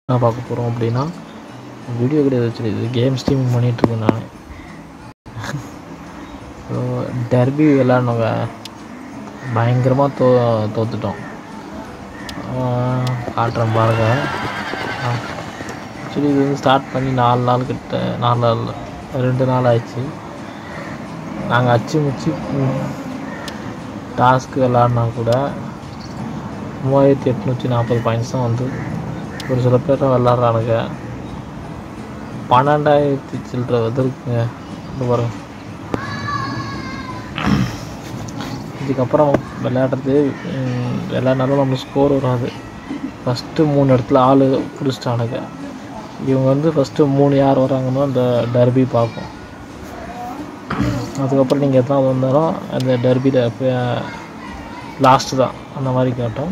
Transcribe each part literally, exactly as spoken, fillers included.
என்ன பார்க்க போகிறோம் அப்படின்னா, வீடியோ கிடையாது ஆக்சுவலி, இது கேம் ஸ்ட்ரீமிங் பண்ணிகிட்ருக்கேன் நான். ஸோ டெர்பி விளாட்னவங்க பயங்கரமாக தோ தோற்றுட்டோம். காட்டுறேன் பாருங்க. ஆக்சுவலி இது வந்து ஸ்டார்ட் பண்ணி நாலு நாள் கிட்ட நாலு நாள் ரெண்டு நாள் ஆயிடுச்சு. நாங்கள் அச்சு முச்சு டாஸ்க்கு விளாட்னா கூட மூவாயிரத்தி எட்நூற்றி நாற்பது பாயிண்ட்ஸ் தான் வந்து. ஒரு சில பேர் விளாட்றானுங்க பன்னெண்டாயிரத்தி சில்லற வந்து இருக்குங்க. இந்த பாருங்க, இதுக்கப்புறம் விளையாடுறது விளையாடினாலும் நம்ம ஸ்கோர் வராது. ஃபஸ்ட்டு மூணு இடத்துல ஆள் பிடிச்சிட்டானுங்க. இவங்க வந்து ஃபஸ்ட்டு மூணு யார் வராங்கன்னா அந்த டர்பி பார்க்கும். அதுக்கப்புறம் நீங்கள் எத்தனை வந்தாலும் அந்த டர்பியில் லாஸ்ட்டு தான் அந்த மாதிரி காட்டும்.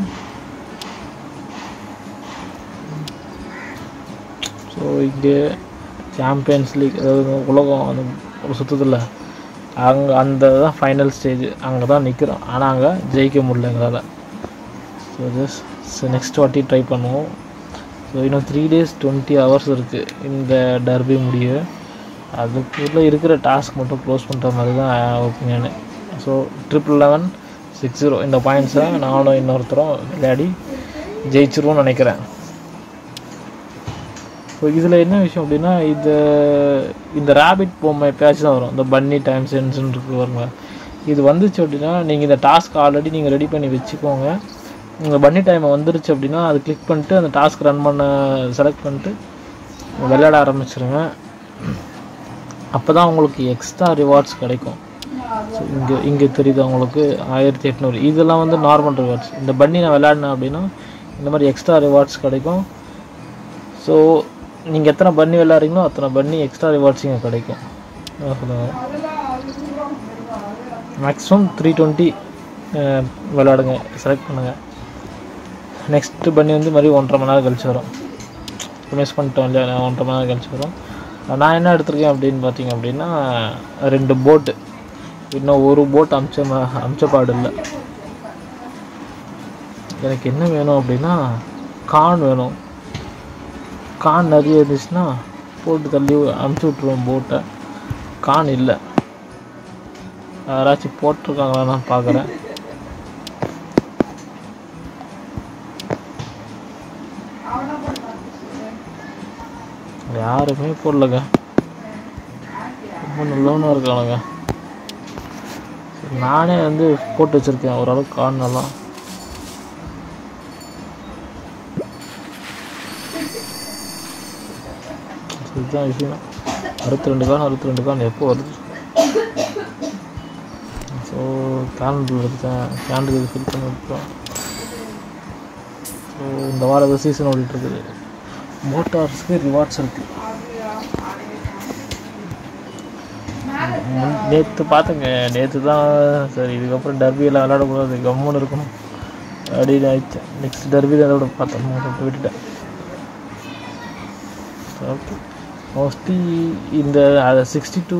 ஸோ இங்கே சாம்பியன்ஸ் லீக், அதாவது உலகம் அந்த ஒரு சுற்றத்தில் அங்கே அந்த தான் ஃபைனல் ஸ்டேஜ், அங்கே தான் நிற்கிறோம். ஆனால் அங்கே ஜெயிக்க முடியல எங்களால். ஸோ ஜஸ்ட் நெக்ஸ்ட் வாட்டி ட்ரை பண்ணுவோம். ஸோ இன்னும் த்ரீ டேஸ் டுவெண்ட்டி ஹவர்ஸ் இருக்குது இந்த டர்பி முடிய. அதுக்குள்ளே இருக்கிற டாஸ்க் மட்டும் க்ளோஸ் பண்ணுற மாதிரி தான் opinion. So triple eleven six zero இந்த பாயிண்ட்ஸை நானும் இன்னொருத்தரும் விளையாடி ஜெயிச்சிருவோம்னு நினைக்கிறேன். ஸோ இதில் என்ன விஷயம் அப்படின்னா, இது இந்த ரேபிட் பொம்மை எப்பயாச்சும் தான் வரும். இந்த பன்னி டைம் சென்ஸ்ன்னு இருக்கு வருங்க. இது வந்துச்சு அப்படின்னா நீங்கள் இந்த டாஸ்க் ஆல்ரெடி நீங்கள் ரெடி பண்ணி வச்சுக்கோங்க. இந்த பன்னி டைமை வந்துருச்சு அப்படின்னா அது கிளிக் பண்ணிட்டு அந்த டாஸ்க் ரன் பண்ண செலக்ட் பண்ணிட்டு விளையாட ஆரம்பிச்சிருங்க. அப்போ தான் உங்களுக்கு எக்ஸ்ட்ரா ரிவார்ட்ஸ் கிடைக்கும். ஸோ இங்கே இங்கே தெரியுது உங்களுக்கு ஆயிரத்தி எட்நூறு இதெல்லாம் வந்து நார்மல் ரிவார்ட்ஸ். இந்த பன்னி நான் விளையாடினேன் அப்படின்னா இந்த மாதிரி எக்ஸ்ட்ரா ரிவார்ட்ஸ் கிடைக்கும். ஸோ நீங்கள் எத்தனை பன்னி விளையாடுறீங்களோ அத்தனை பன்னி எக்ஸ்ட்ரா ரிவார்ட்ஸ் இங்கே கிடைக்கும். சொல்லுங்கள், மேக்ஸிமம் த்ரீ டுவெண்ட்டி விளையாடுங்க, செலக்ட் பண்ணுங்கள். நெக்ஸ்ட்டு பன்னி வந்து மாதிரி ஒன்றரை மணி நேரம் கழிச்சு வரும். மிஸ் பண்ணிட்டோம் இல்லையா, ஒன்றரை மணி நேரம் கழிச்சு வரும். நான் என்ன எடுத்திருக்கேன் அப்படின்னு பார்த்தீங்க அப்படின்னா, ரெண்டு போட்டு, இன்னும் ஒரு போட் அமிச்ச அமிச்சப்பாடு இல்லை. எனக்கு என்ன வேணும் அப்படின்னா கான் வேணும். கான் நிறைய இருந்துச்சுன்னா போட்டு தள்ளி அமுச்சு விட்ருவோம் போட்டை. கான் இல்லை, யாராச்சும் போட்டிருக்காங்களா நான் பார்க்குறேன். யாருமே போடலங்க, ரொம்ப நல்லவனாக இருக்கானுங்க. நானே வந்து போட்டு வச்சுருக்கேன் ஓரளவுக்கு கான் நல்லா. இதுதான் விஷயம். அறுபத்தி ரெண்டு கான் அறுபத்தி ரெண்டு கான் எப்போ வருது? ஸோ கேலண்டர் எடுத்தேன், கேலண்டர் இது ஃபில் பண்ணி விட்டுருவோம். ஸோ இந்த வாரம் சீசன் ஓடிட்டுருக்குது. மோட்டார்ஸுக்கு ரிவார்ட்ஸ் இருக்குது. நேற்று பார்த்துங்க, நேற்று தான் சரி இதுக்கப்புறம் டர்பியில் விளையாடக்கூடாது, கம்முன்னு இருக்கணும் அப்படின்னு ஆயிடுச்சு. நெக்ஸ்ட் டர்பியில் அதோட பார்த்தோம், விட்டுட்டேன். ஓகே, மோஸ்ட்லி இந்த sixty two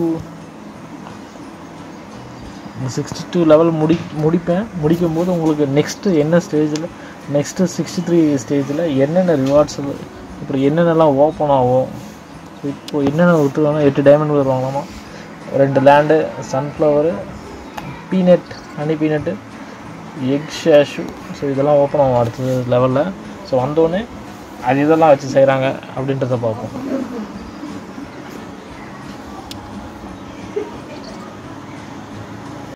sixty two level முடி முடிப்பேன். முடிக்கும் போது உங்களுக்கு நெக்ஸ்ட்டு என்ன ஸ்டேஜில், நெக்ஸ்ட்டு சிக்ஸ்டி த்ரீ ஸ்டேஜில் என்னென்ன ரிவார்ட்ஸ், இப்படி என்னென்னலாம் ஓப்பன் ஆகும். ஸோ இப்போது என்னென்ன விட்டுருவாங்கன்னா எட்டு டைமண்ட் வருவாங்களாமா, ரெண்டு land, sunflower, peanut, honey peanut, egg ஷேஷு. ஸோ இதெல்லாம் ஓப்பன் ஆகும் அடுத்தது லெவலில். ஸோ வந்தோடனே அது இதெல்லாம் வச்சு செய்கிறாங்க அப்படின்றத பார்ப்போம்.